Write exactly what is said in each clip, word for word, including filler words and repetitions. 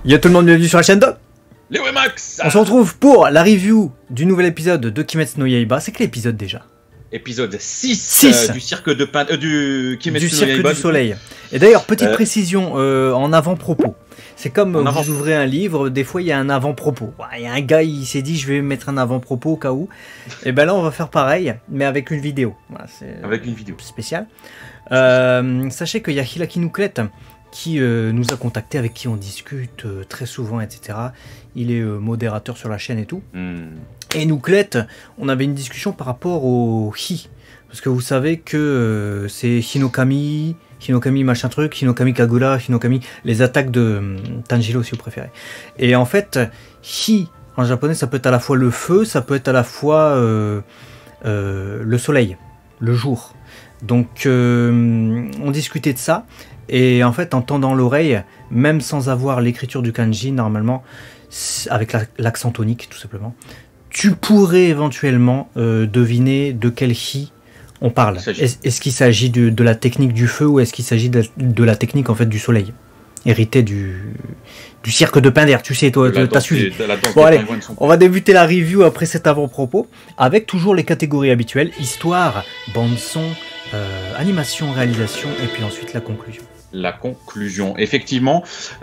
Yo tout le monde, bienvenue sur la chaîne de Léo et Max. On se retrouve pour la review du nouvel épisode de Kimetsu no Yaiba. C'est quel épisode déjà? Épisode six, six. Euh, du cirque de pain, euh, du Kimetsu Du no cirque Yaiba, du soleil. Et d'ailleurs, petite Euh. précision euh, en avant-propos. C'est comme En euh, avant- vous ouvrez un livre, des fois il y a un avant-propos. Il y a un gars, il s'est dit je vais mettre un avant-propos au cas où. Et ben là on va faire pareil, mais avec une vidéo. Voilà, c'est avec une vidéo. spécial. Euh, sachez qu'il y a Hilaki Nouklet qui euh, nous a contacté, avec qui on discute euh, très souvent, et cetera. Il est euh, modérateur sur la chaîne et tout. Hmm. Et Nouklet, on avait une discussion par rapport au Hi. Parce que vous savez que euh, c'est Hinokami, Hinokami machin truc, Hinokami Kagura, Hinokami, les attaques de hum, Tanjiro si vous préférez. Et en fait, Hi, en japonais, ça peut être à la fois le feu, ça peut être à la fois euh, euh, le soleil, le jour. Donc euh, on discutait de ça. Et en fait, en tendant l'oreille, même sans avoir l'écriture du kanji, normalement, avec la- l'accent tonique tout simplement, tu pourrais éventuellement euh, deviner de quel hi on parle. Il s'agit. Est-ce est-ce qu'il s'agit de, de la technique du feu ou est-ce qu'il s'agit de, la- de la technique en fait du soleil, hérité du, du cirque de Pinder, tu sais, toi, La t'as danse suivi. des- la danse Bon, des allez, pingouins de son- On va débuter la review après cet avant-propos, avec toujours les catégories habituelles, histoire, bande-son, euh, animation, réalisation, et puis ensuite la conclusion. La conclusion, effectivement.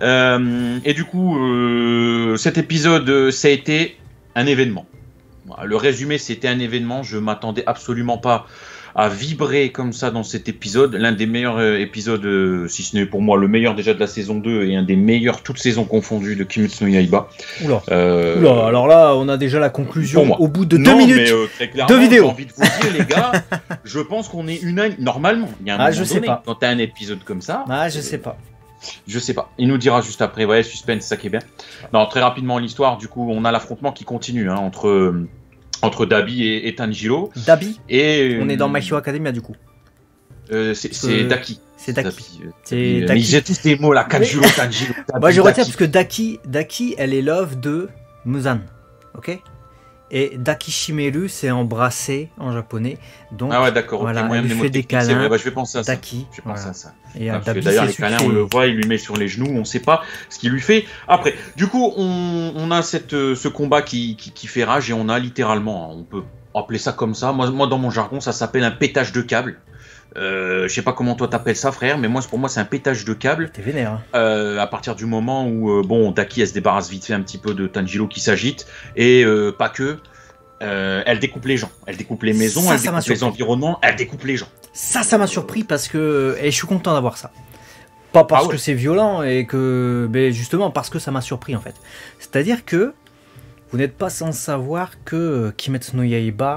Euh, et du coup, euh, cet épisode, euh, ça a été un événement. Voilà, le résumé, c'était un événement. Je m'attendais absolument pas à vibrer comme ça dans cet épisode. L'un des meilleurs euh, épisodes, euh, si ce n'est pour moi le meilleur déjà de la saison deux et un des meilleurs toutes saisons confondues de Kimetsu no Yaiba. Oula. Euh, Oula, alors là, on a déjà la pour conclusion moi. au bout de non, deux minutes. mais, euh, très clairement, Deux vidéos. J'ai envie de vous dire, les gars, je pense qu'on est unanime. Normalement, il y a un Ah, moment je sais donné, pas. quand t'as un épisode comme ça. Ah, je euh, sais pas. Je sais pas. Il nous dira juste après. Ouais, suspense, c'est ça qui est bien. Non, très rapidement l'histoire. Du coup, on a l'affrontement qui continue hein, entre euh, entre Dabi et, et Tanjiro. Dabi, Et on est dans euh, My Hero Academia du coup. euh, c'est c'est Euh, Daki. C'est Daki. euh, C'est euh, Daki. Mais j'ai tous ces mots là. Kanjiro, Tanjiro. Dabi, Moi je retiens Daki. parce que Daki, Daki, elle est love de Muzan. Ok. Et Daki Shimeru, c'est embrasser en japonais. Donc, Ah ouais, d'accord. voilà, ok, moyen elle lui fait des mnémotechnique, c'est câlins. vrai, bah, je vais penser à ça. Daki. Je vais penser voilà. à ça. Et Ah, euh, parce que Dabi, d'ailleurs, c'est les celui câlins, qui on le fait- voit, il lui met sur les genoux, on sait pas ce qu'il lui fait. Après, du coup, on, on a cette, euh, ce combat qui, qui, qui fait rage et on a littéralement, on peut appeler ça comme ça. Moi, moi dans mon jargon, ça s'appelle un pétage de câble. Euh, je sais pas comment toi t'appelles ça, frère, mais moi, pour moi, c'est un pétage de câble. T'es vénère. Hein. Euh, à partir du moment où, euh, bon, Daki, elle se débarrasse vite fait un petit peu de Tanjiro qui s'agite et euh, pas que. Euh, elle découpe les gens, elle découpe les maisons, Ça, elle ça m'a découpe les surpris. environnements, elle découpe les gens. Ça, ça m'a surpris parce que. Et je suis content d'avoir ça. Pas parce Ah ouais. que c'est violent et que. Mais justement parce que ça m'a surpris en fait. C'est-à-dire que. Vous n'êtes pas sans savoir que Kimetsu no Yaiba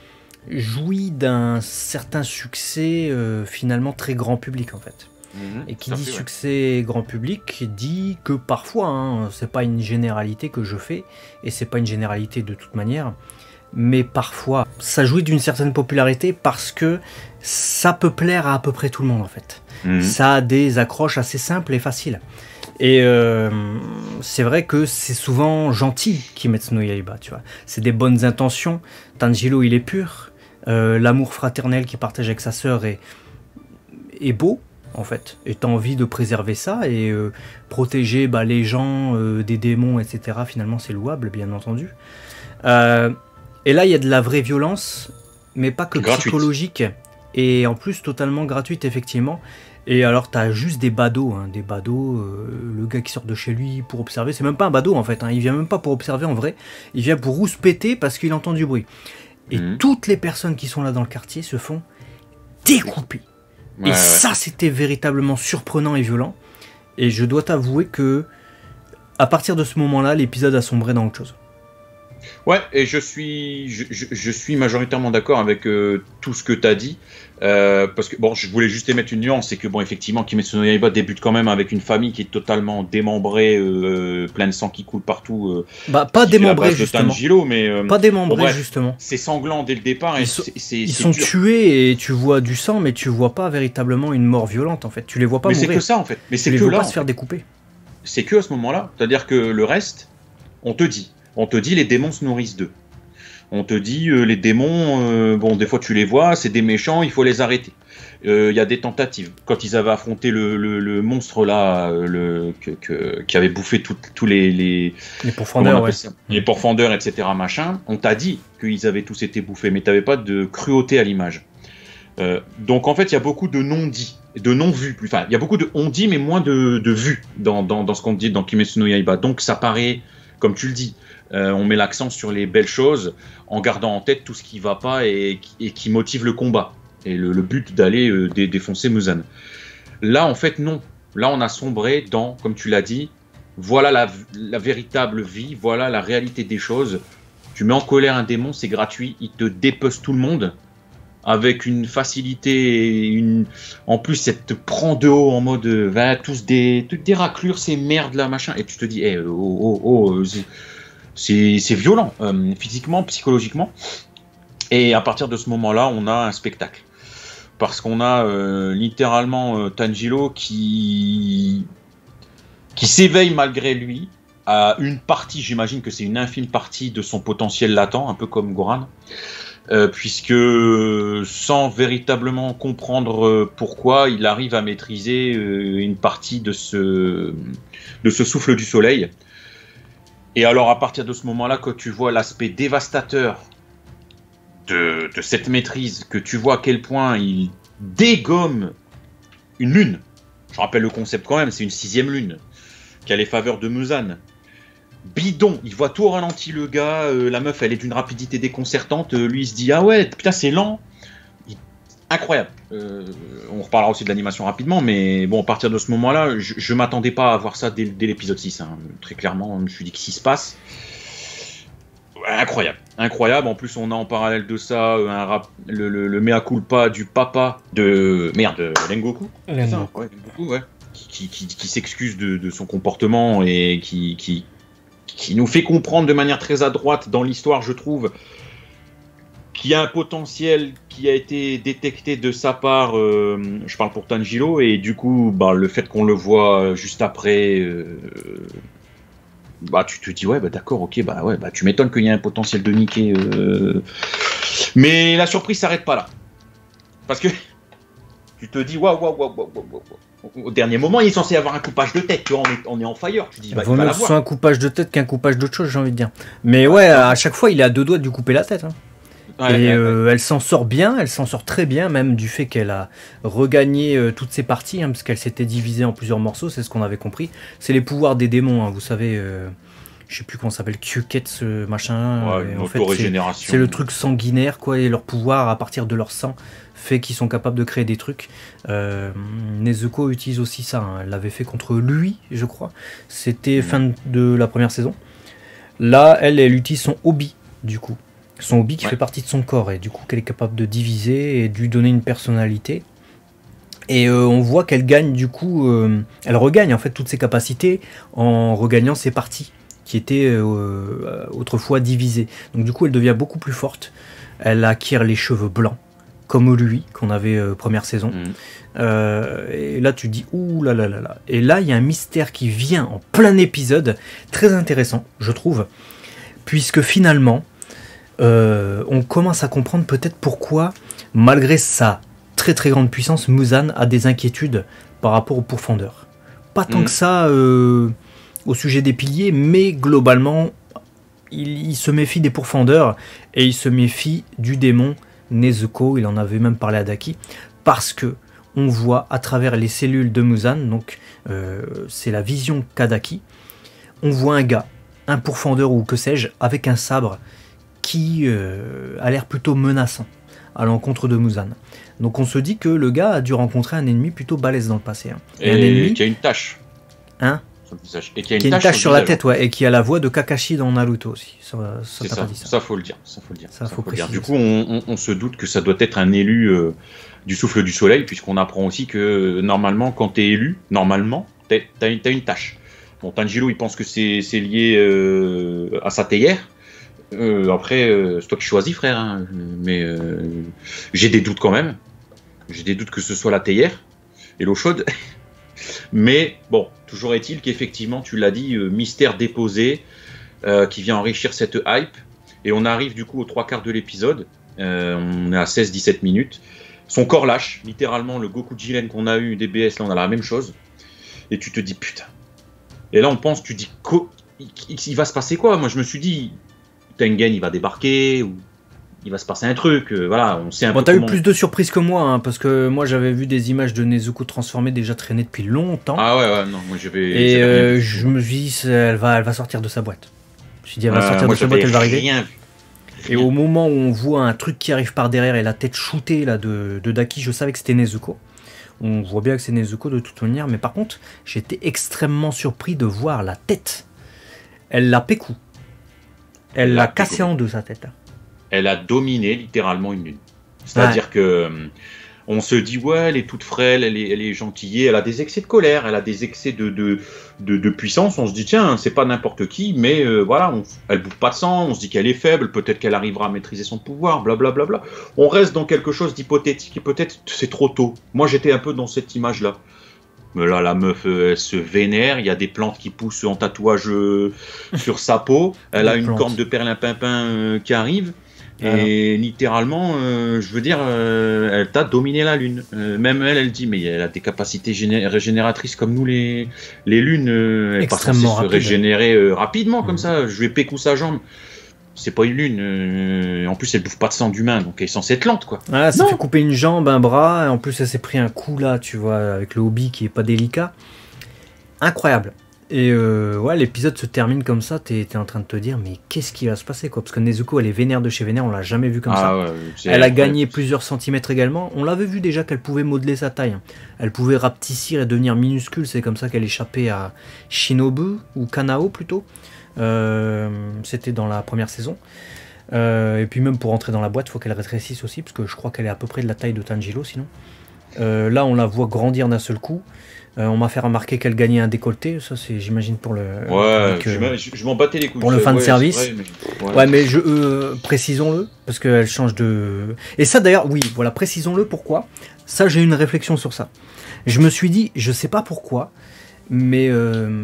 jouit d'un certain succès euh, finalement très grand public en fait. Et qui Tout à dit fait, ouais. succès grand public dit que parfois, hein, c'est pas une généralité que je fais, et c'est pas une généralité de toute manière, mais parfois ça jouit d'une certaine popularité parce que ça peut plaire à à peu près tout le monde en fait. Mhm. Ça a des accroches assez simples et faciles. Et euh, c'est vrai que c'est souvent gentil Kimetsu no Yaiba, tu vois. C'est des bonnes intentions. Tanjiro, il est pur. Euh, L'amour fraternel qu'il partage avec sa sœur est, est beau, en fait. Et t'as envie de préserver ça et euh, protéger bah, les gens euh, des démons, et cetera. Finalement, c'est louable, bien entendu. Euh, et là, il y a de la vraie violence, mais pas que Gratuite. psychologique. Et en plus, totalement gratuite, effectivement. Et alors, t'as juste des badauds, hein, des badauds, euh, le gars qui sort de chez lui pour observer, c'est même pas un badaud en fait, hein, il vient même pas pour observer en vrai, il vient pour rouspéter parce qu'il entend du bruit. Et Mhm. toutes les personnes qui sont là dans le quartier se font découper. Ouais, et ouais. ça, c'était véritablement surprenant et violent. Et je dois t'avouer que, à partir de ce moment-là, l'épisode a sombré dans autre chose. Ouais, et je suis, je, je- je suis majoritairement d'accord avec euh, tout ce que tu as dit. Euh, parce que, bon, je voulais juste émettre une nuance, c'est que, bon, effectivement, Kimetsu no Yaiba débute quand même avec une famille qui est totalement démembrée, euh, plein de sang qui coule partout. Euh, Bah, pas qui fait la démembré base de justement. Tanjiro, mais euh, Pas démembré bon, bref. justement. c'est sanglant dès le départ et Ils sont- c'est c'est- Ils c'est sont dur. tués et tu vois du sang, mais tu vois pas véritablement une mort violente en fait. Tu les vois pas Mais c'est mourir. que ça, en fait. Mais Tu c'est les que vois là, pas en se faire découper. c'est que à ce moment-là. C'est-à-dire que le reste, on te dit. On te dit les démons se nourrissent d'eux. On te dit, euh, les démons, euh, bon, des fois tu les vois, c'est des méchants, il faut les arrêter. Il euh, y a des tentatives. Quand ils avaient affronté le, le, le monstre là, le, que, que, qui avait bouffé tous les, les, les pourfendeurs, ouais. les pourfendeurs, et cetera, machin, on t'a dit qu'ils avaient tous été bouffés, mais tu n'avais pas de cruauté à l'image. Euh, donc en fait, il y a beaucoup de non-dits, de non-vus. Enfin, il y a beaucoup de on-dit, mais moins de, de vues dans, dans, dans ce qu'on dit dans Kimetsu no Yaiba. Donc ça paraît, comme tu le dis, euh, on met l'accent sur les belles choses en gardant en tête tout ce qui ne va pas et, et qui motive le combat. Et le, le but d'aller euh, dé, défoncer Muzan. Là, en fait, non. Là, on a sombré dans, comme tu l'as dit, voilà la, la véritable vie, voilà la réalité des choses. Tu mets en colère un démon, c'est gratuit, il te dépece tout le monde. Avec une facilité, et une... en plus, ça te prend de haut en mode, va tous des, des raclures, ces merdes là, machin. Et tu te dis, hey, oh, oh, oh, c'est violent, euh, physiquement, psychologiquement. Et à partir de ce moment-là, on a un spectacle. Parce qu'on a euh, littéralement euh, Tanjiro qui, qui s'éveille malgré lui à une partie, j'imagine que c'est une infime partie de son potentiel latent, un peu comme Goran. Euh, puisque sans véritablement comprendre pourquoi, il arrive à maîtriser une partie de ce, de ce souffle du soleil. Et alors à partir de ce moment-là, quand tu vois l'aspect dévastateur de, de cette maîtrise, que tu vois à quel point il dégomme une lune, je rappelle le concept quand même, c'est une sixième lune, qui a les faveurs de Muzan. Bidon, il voit tout au ralenti le gars, euh, la meuf elle est d'une rapidité déconcertante, euh, lui il se dit ah ouais putain c'est lent, il... incroyable. Euh, on reparlera aussi de l'animation rapidement, mais bon à partir de ce moment là je, je m'attendais pas à voir ça dès, dès l'épisode six, hein. Très clairement je me suis dit qu'est-ce qui se passe, incroyable, incroyable. En plus on a en parallèle de ça un rap... le, le, le mea culpa du papa de merde Rengoku, Rengoku. Ouais, Rengoku ouais. qui, qui, qui, qui s'excuse de, de son comportement et qui, qui qui nous fait comprendre de manière très adroite dans l'histoire, je trouve, qu'il y a un potentiel qui a été détecté de sa part, euh, je parle pour Tanjiro, et du coup, bah, le fait qu'on le voit juste après, euh, bah, tu te dis, ouais, bah, d'accord, ok, bah, ouais, bah, tu m'étonnes qu'il y ait un potentiel de niquer. Euh... Mais la surprise s'arrête pas là. Parce que tu te dis, waouh, waouh, waouh, waouh, waouh. Au dernier moment, il est censé avoir un coupage de tête, tu vois, on est, on est en fire. Tu dis, bah, vaut mieux que ce soit un coupage de tête qu'un coupage d'autre chose, j'ai envie de dire. Mais ouais, à chaque fois, il est à deux doigts de lui couper la tête. Hein. Ouais, et ouais, euh, ouais. Elle s'en sort bien, elle s'en sort très bien, même du fait qu'elle a regagné euh, toutes ses parties, hein, parce qu'elle s'était divisée en plusieurs morceaux, c'est ce qu'on avait compris. C'est les pouvoirs des démons, hein, vous savez. Euh, je sais plus comment ça s'appelle, Kyuket, ce machin. Ouais, et une en fait, auto-régénération. C'est le truc sanguinaire, quoi, et leur pouvoir à partir de leur sang fait qu'ils sont capables de créer des trucs. Euh, Nezuko utilise aussi ça, hein. Elle l'avait fait contre lui, je crois. C'était mmh. fin de la première saison. Là, elle, elle utilise son hobby, du coup. Son hobby qui ouais. fait partie de son corps, et du coup, qu'elle est capable de diviser et de lui donner une personnalité. Et euh, on voit qu'elle gagne, du coup, euh, elle regagne en fait toutes ses capacités en regagnant ses parties qui étaient euh, autrefois divisées. Donc du coup, elle devient beaucoup plus forte. Elle acquiert les cheveux blancs, comme lui, qu'on avait euh, première saison. Mmh. Euh, et là, tu dis, ouh là là là là. Et là, il y a un mystère qui vient en plein épisode, très intéressant, je trouve, puisque finalement, euh, on commence à comprendre peut-être pourquoi, malgré sa très très grande puissance, Muzan a des inquiétudes par rapport aux pourfendeurs. Pas tant mmh. que ça euh, au sujet des piliers, mais globalement, il, il se méfie des pourfendeurs et il se méfie du démon Nezuko. Il en avait même parlé à Daki, parce que on voit à travers les cellules de Muzan, donc euh, c'est la vision Kadaki, on voit un gars, un pourfendeur ou que sais-je, avec un sabre qui euh, a l'air plutôt menaçant à l'encontre de Muzan. Donc on se dit que le gars a dû rencontrer un ennemi plutôt balèze dans le passé. Hein. Et, et un ennemi qui a une tache. Hein Et qui a une, qui a une tache, tache sur, sur la tête, ouais, et qui a la voix de Kakashi dans Naruto aussi. Ça, ça, ça, dit ça. ça faut le dire. Ça faut le dire. Ça, ça faut faut le dire. Du coup, on, on, on se doute que ça doit être un élu euh, du souffle du soleil, puisqu'on apprend aussi que normalement, quand t'es élu, normalement, t'as, t'as, une, t'as une tache. Bon, Tanjiro, il pense que c'est, c'est lié euh, à sa théière. Euh, après, euh, c'est toi qui choisis, frère. Hein. Mais euh, j'ai des doutes quand même. J'ai des doutes que ce soit la théière et l'eau chaude. Mais bon, toujours est-il qu'effectivement, tu l'as dit, euh, mystère déposé euh, qui vient enrichir cette hype. Et on arrive du coup aux trois quarts de l'épisode. Euh, on est à seize dix-sept minutes. Son corps lâche, littéralement le Goku Jiren qu'on a eu D B S, là on a la même chose. Et tu te dis putain. Et là on pense, tu dis il, il va se passer quoi? Moi je me suis dit Tengen il va débarquer ou il va se passer un truc. Euh, voilà, on sait un bon, peu. T'as comment... eu plus de surprises que moi, hein, parce que moi j'avais vu des images de Nezuko transformée déjà traîner depuis longtemps. Ah ouais ouais non moi j'avais. Et euh, je me suis dit elle va elle va sortir de sa boîte. Je me suis dit elle va euh, sortir moi, de sa boîte, elle va arriver. Rien... Et au moment où on voit un truc qui arrive par derrière et la tête shootée là, de, de Daki, je savais que c'était Nezuko. On voit bien que c'est Nezuko de toute manière, mais par contre, j'étais extrêmement surpris de voir la tête. Elle l'a pécou. Elle l'a cassé en deux, sa tête. Elle a dominé littéralement une lune. C'est-à-dire ouais. que on se dit ouais, elle est toute frêle, elle est, elle est gentille, elle a des excès de colère, elle a des excès de, de, de, de puissance. On se dit tiens, c'est pas n'importe qui, mais euh, voilà, on, elle bouffe pas de sang, on se dit qu'elle est faible, peut-être qu'elle arrivera à maîtriser son pouvoir, blablabla. Bla, bla, bla. On reste dans quelque chose d'hypothétique et peut-être c'est trop tôt. Moi j'étais un peu dans cette image-là. Mais là, la meuf, elle se vénère. Il y a des plantes qui poussent en tatouage euh, sur sa peau. Elle a une plantes. corne de perlimpinpin euh, qui arrive. Alors. Et littéralement, euh, je veux dire, euh, elle t'a dominé la lune. Euh, même elle, elle dit, mais elle a des capacités géné régénératrices comme nous, les, les lunes. Euh, elle est pas censée se régénérer euh, rapidement, mmh. comme ça. Je lui ai pécou sa jambe. C'est pas une lune. Euh, en plus, elle bouffe pas de sang d'humain, donc elle est censée être lente, quoi. Ah, ça non. fait couper une jambe, un bras. Et en plus, elle s'est pris un coup là, tu vois, avec le hobby qui est pas délicat. Incroyable. Et euh, ouais, l'épisode se termine comme ça. T'es es en train de te dire, mais qu'est-ce qui va se passer, quoi? Parce que Nezuko, elle est vénère de chez vénère. On l'a jamais vu comme ah, ça. Ouais, elle a gagné plusieurs centimètres également. On l'avait vu déjà qu'elle pouvait modeler sa taille. Elle pouvait rapetissir et devenir minuscule. C'est comme ça qu'elle échappait à Shinobu ou Kanao plutôt. Euh, C'était dans la première saison. Euh, et puis même pour entrer dans la boîte, il faut qu'elle rétrécisse aussi, parce que je crois qu'elle est à peu près de la taille de Tanjiro sinon. Euh, là, on la voit grandir d'un seul coup. Euh, on m'a fait remarquer qu'elle gagnait un décolleté, ça c'est j'imagine pour le. Ouais, public, euh, je, je m'en battais les couilles. Pour le fan ouais, service. Vrai, mais... Ouais. ouais, mais je euh, précisons-le, parce qu'elle change de. Et ça d'ailleurs, oui, voilà, précisons-le pourquoi. Ça, j'ai une réflexion sur ça. Je me suis dit, je sais pas pourquoi, mais. Euh...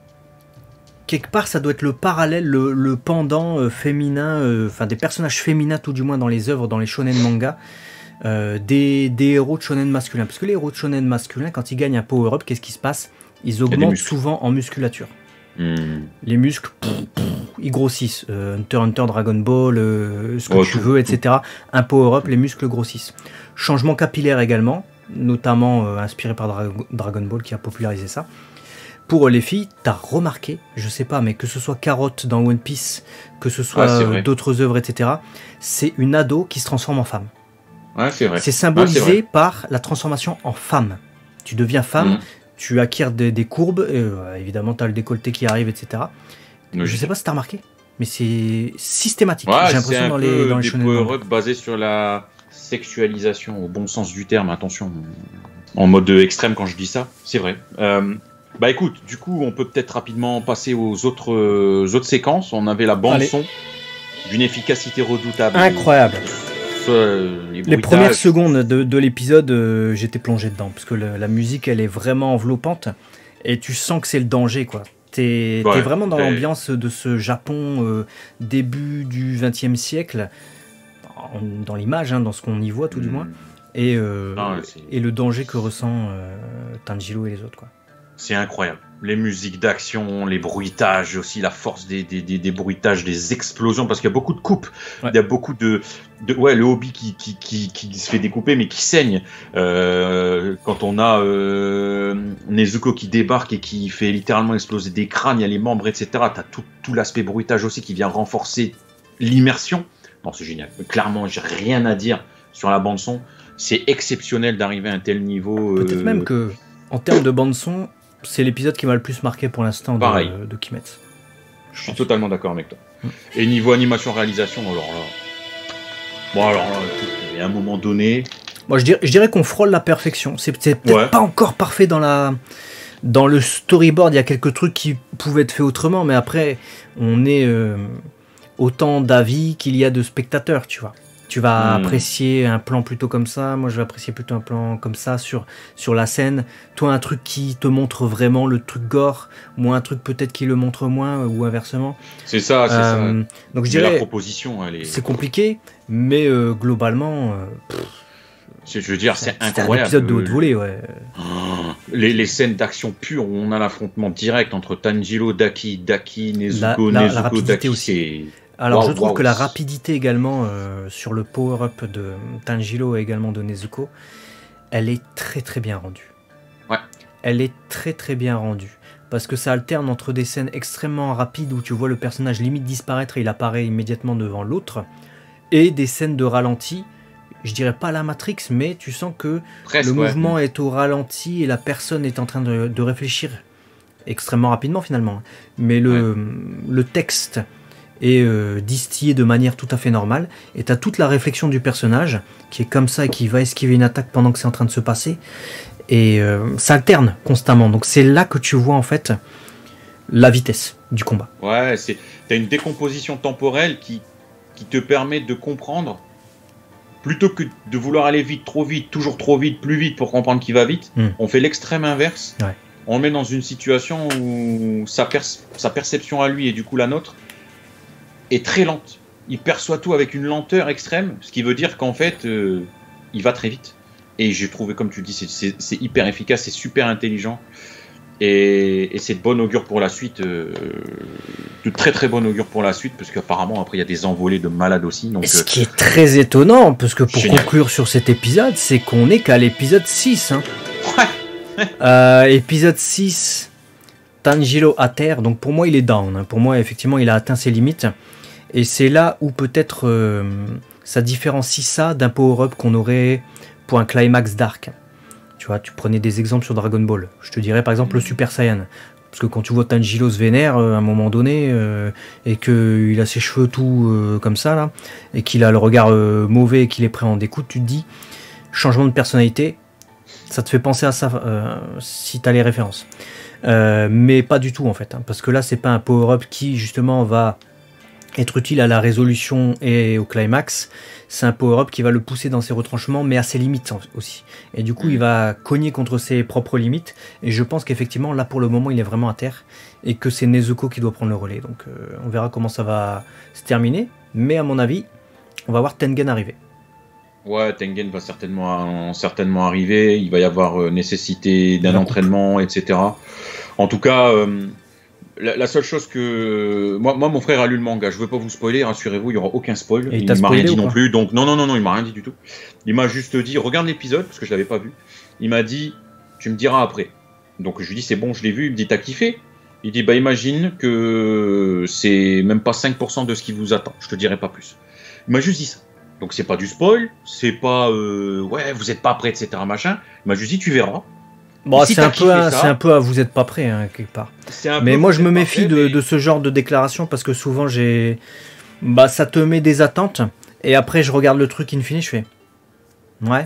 quelque part, ça doit être le parallèle, le, le pendant euh, féminin, enfin euh, des personnages féminins tout du moins dans les œuvres, dans les shonen manga, euh, des, des héros de shonen masculins. Parce que les héros de shonen masculins, quand ils gagnent un power-up, qu'est-ce qui se passe? Ils augmentent souvent en musculature. Mmh. Les muscles, pff, pff, ils grossissent. Euh, Hunter Hunter, Dragon Ball, euh, ce que oh, tu tout, veux, tout. et cetera. Un power-up, les muscles grossissent. Changement capillaire également, notamment euh, inspiré par Dra Dragon Ball qui a popularisé ça. Pour les filles, t'as remarqué, je sais pas, mais que ce soit Carotte dans One Piece, que ce soit ah, d'autres œuvres, et cetera, c'est une ado qui se transforme en femme. Ouais, c'est vrai. C'est symbolisé ah, par la transformation en femme. Tu deviens femme, mmh. tu acquiers des, des courbes, et, euh, évidemment t'as le décolleté qui arrive, et cetera. Oui. Je sais pas si t'as remarqué, mais c'est systématique. Ouais, j'ai l'impression dans les dans les shonen. Des power-up basés sur la sexualisation, au bon sens du terme, attention. En mode extrême quand je dis ça, c'est vrai. Euh, Bah écoute, du coup, on peut peut-être rapidement passer aux autres, euh, aux autres séquences. On avait la bande-son d'une efficacité redoutable. Incroyable. Euh, les, les premières secondes de, de l'épisode, euh, j'étais plongé dedans. Parce que le, la musique, elle est vraiment enveloppante. Et tu sens que c'est le danger, quoi. T'es ouais, vraiment dans l'ambiance de ce Japon euh, début du vingtième siècle. Dans l'image, hein, dans ce qu'on y voit, tout mmh. du moins. Et, euh, ah ouais, et le danger que ressent euh, Tanjiro et les autres, quoi. C'est incroyable. Les musiques d'action, les bruitages, aussi la force des, des, des, des bruitages, des explosions, parce qu'il y a beaucoup de coupes. Ouais. Il y a beaucoup de, de... Ouais, le hobby qui, qui, qui, qui se fait découper, mais qui saigne. Euh, quand on a euh, Nezuko qui débarque et qui fait littéralement exploser des crânes, il y a les membres, et cetera. Tu as tout, tout l'aspect bruitage aussi qui vient renforcer l'immersion. Non, c'est génial. Clairement, j'ai rien à dire sur la bande-son. C'est exceptionnel d'arriver à un tel niveau. Peut-être euh... même que, en termes de bande-son, c'est l'épisode qui m'a le plus marqué pour l'instant de, de Kimetsu. Je suis totalement d'accord avec toi. Mmh. Et niveau animation-réalisation, alors là... Bon, alors là, il y a un moment donné... Moi, je dirais, je dirais qu'on frôle la perfection. C'est peut-être ouais. pas encore parfait dans, la, dans le storyboard. Il y a quelques trucs qui pouvaient être faits autrement, mais après, on est euh, autant d'avis qu'il y a de spectateurs, tu vois. Tu vas Hmm. apprécier un plan plutôt comme ça, moi je vais apprécier plutôt un plan comme ça sur, sur la scène. Toi un truc qui te montre vraiment le truc gore, moi un truc peut-être qui le montre moins ou inversement. C'est ça, c'est Euh, ça. donc je Mais la dirais, proposition, elle est. c'est compliqué, mais euh, globalement, euh, pff, c'est- Je veux dire, c'est c'est un incroyable. épisode de haute volée, ouais. Oh, les, les scènes d'action pure où on a l'affrontement direct entre Tanjiro, Daki, Daki, Nezuko, La- la- la Nezuko, rapidité Daki, aussi. c'est. Alors Waouh, je trouve waouh. que la rapidité également euh, sur le power-up de Tanjiro et également de Nezuko, elle est très très bien rendue. Ouais. Elle est très très bien rendue. Parce que ça alterne entre des scènes extrêmement rapides où tu vois le personnage limite disparaître et il apparaît immédiatement devant l'autre, et des scènes de ralenti, je dirais pas la Matrix, mais tu sens que Presque, le ouais. mouvement est au ralenti et la personne est en train de, de réfléchir extrêmement rapidement finalement. Mais le, le texte est euh, distillé de manière tout à fait normale, et tu as toute la réflexion du personnage qui est comme ça et qui va esquiver une attaque pendant que c'est en train de se passer, et euh, ça alterne constamment, donc c'est là que tu vois en fait la vitesse du combat. Ouais, c'est. T'as une décomposition temporelle qui, qui te permet de comprendre, plutôt que de vouloir aller vite, trop vite, toujours trop vite, plus vite pour comprendre qui va vite, Mm. on fait l'extrême inverse. Ouais. On le met dans une situation où sa, perce- sa perception à lui et du coup la nôtre est très lente. Il perçoit tout avec une lenteur extrême, ce qui veut dire qu'en fait, euh, il va très vite. Et j'ai trouvé, comme tu le dis, c'est- c'est c'est hyper efficace, c'est super intelligent. Et, et c'est de bon augure pour la suite, euh, de très très bon augure pour la suite, parce qu'apparemment après il y a des envolées de malades aussi. Donc, Et ce euh, qui est très étonnant, parce que pour Génial. conclure sur cet épisode, c'est qu'on est qu'à l'épisode six. Hein. Ouais. Euh, épisode six, Tanjiro à terre, donc pour moi il est down. Hein. Pour moi effectivement il a atteint ses limites. Et c'est là où peut-être euh, ça différencie ça d'un power-up qu'on aurait pour un climax dark. Tu vois, tu prenais des exemples sur Dragon Ball. Je te dirais par exemple le Super Saiyan. Parce que quand tu vois Tanjiro se vénère euh, à un moment donné, euh, et qu'il a ses cheveux tout euh, comme ça, là, et qu'il a le regard euh, mauvais et qu'il est prêt à en découdre, tu te dis, changement de personnalité, ça te fait penser à ça euh, si tu as les références. Euh, mais pas du tout en fait, hein, parce que là c'est pas un power-up qui justement va être utile à la résolution et au climax. C'est un power-up qui va le pousser dans ses retranchements, mais à ses limites aussi. Et du coup, il va cogner contre ses propres limites. Et je pense qu'effectivement, là, pour le moment, il est vraiment à terre. Et que c'est Nezuko qui doit prendre le relais. Donc, euh, on verra comment ça va se terminer. Mais à mon avis, on va voir Tengen arriver. Ouais, Tengen va certainement, certainement arriver. Il va y avoir euh, nécessité d'un La entraînement, et cetera. En tout cas, euh, la, la seule chose que. Moi, moi, mon frère a lu le manga. Je veux pas vous spoiler, rassurez-vous, il y aura aucun spoil. Et il il t'a m'a rien spoilé dit ou non pas plus. Donc, non, non, non, non, il m'a rien dit du tout. Il m'a juste dit, regarde l'épisode, parce que je l'avais pas vu. Il m'a dit, tu me diras après. Donc, je lui dis, c'est bon, je l'ai vu. Il me dit, t'as kiffé? Il dit, bah, imagine que c'est même pas cinq pour cent de ce qui vous attend. Je te dirai pas plus. Il m'a juste dit ça. Donc c'est pas du spoil, c'est pas euh, ouais vous êtes pas prêt, et cetera machin. Il m'a juste dit tu verras. Bon, si c'est t'as un, peu kiffé un- ça- c'est un peu à vous êtes pas prêt, hein, quelque part. C'est un Mais peu- moi, je vous me êtes pas méfie prêt, de, mais- de ce genre de déclaration parce que souvent, j'ai, bah, ça te met des attentes et après, je regarde le truc in fine, je fais, ouais.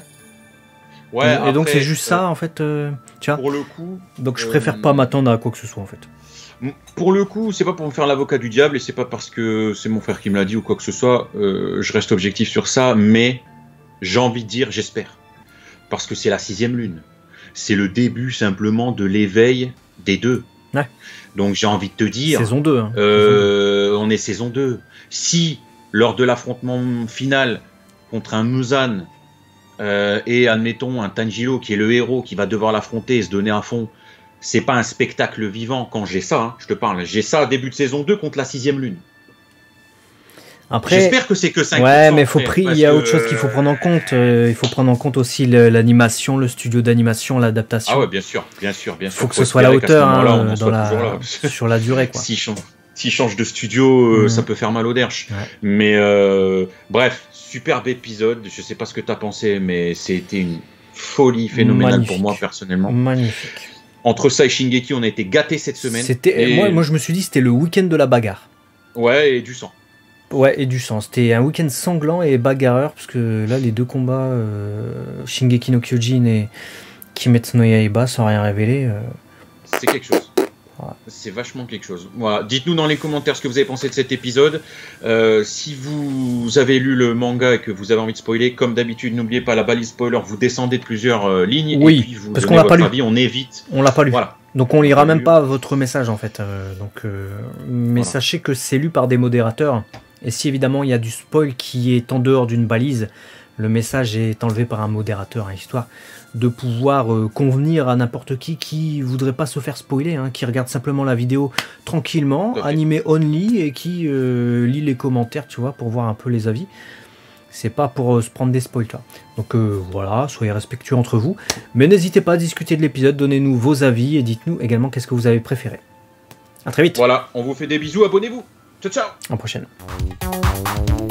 Ouais, et, et donc, après, c'est juste ça, euh, en fait, euh, tu vois. Pour le coup, Donc, je euh, préfère pas m'attendre à quoi que ce soit, en fait. pour le coup, c'est pas pour me faire l'avocat du diable et c'est pas parce que c'est mon frère qui me l'a dit ou quoi que ce soit. euh, je reste objectif sur ça, mais j'ai envie de dire j'espère parce que c'est la sixième lune. C'est le début simplement de l'éveil des deux. Ouais. Donc j'ai envie de te dire. Saison deux. Hein. Euh, on est saison deux. Si, lors de l'affrontement final contre un Muzan, euh, et admettons un Tanjiro qui est le héros qui va devoir l'affronter et se donner à fond, c'est pas un spectacle vivant quand j'ai ça, hein, je te parle, j'ai ça début de saison deux contre la sixième lune. Après, J'espère que c'est que cinq pour cent. ouais, mais faut frère, pri- il parce y a que, autre chose qu'il faut prendre en compte. euh, il faut prendre en compte aussi le- l'animation, le studio d'animation, l'adaptation. Ah ouais, bien sûr, bien sûr, bien sûr. faut que ce soit à la espérer qu'à ce hauteur, hein, moment-là, on en dans soit la- toujours là. sur la durée, quoi. S'il change, s'il change de studio, euh, Mhm. ça peut faire mal au derche. Ouais. Mais euh, bref, superbe épisode. Je sais pas ce que tu as pensé, mais c'était une folie phénoménale Magnifique. pour moi personnellement. Magnifique. Entre ça et Shingeki, on a été gâtés cette semaine. C'était, Et- moi, moi, je me suis dit, c'était le week-end de la bagarre. Ouais, et du sang. Ouais, et du sang. C'était un week-end sanglant et bagarreur, parce que là, les deux combats, euh, Shingeki no Kyojin et Kimetsu no Yaiba, sans rien révéler, euh, C'est quelque chose. Voilà. C'est vachement quelque chose. Voilà. Dites-nous dans les commentaires ce que vous avez pensé de cet épisode. Euh, si vous avez lu le manga et que vous avez envie de spoiler, comme d'habitude, n'oubliez pas la balise spoiler, vous descendez de plusieurs euh, lignes oui, et puis vous parce donnez qu'on l'a pas lu. avis, on évite. On l'a pas lu. Voilà. Donc on lira on même lu. pas votre message en fait. Euh, donc, euh, mais Voilà. sachez que c'est lu par des modérateurs. Et si évidemment il y a du spoil qui est en dehors d'une balise, le message est enlevé par un modérateur, hein, histoire de pouvoir euh, convenir à n'importe qui qui voudrait pas se faire spoiler, hein, qui regarde simplement la vidéo tranquillement, animé only, et qui euh, lit les commentaires, tu vois, pour voir un peu les avis. C'est pas pour euh, se prendre des spoils, là. Donc euh, voilà, soyez respectueux entre vous. Mais n'hésitez pas à discuter de l'épisode, donnez-nous vos avis et dites-nous également qu'est-ce que vous avez préféré. A très vite. Voilà, on vous fait des bisous, abonnez-vous. Ciao, ciao. À la prochaine.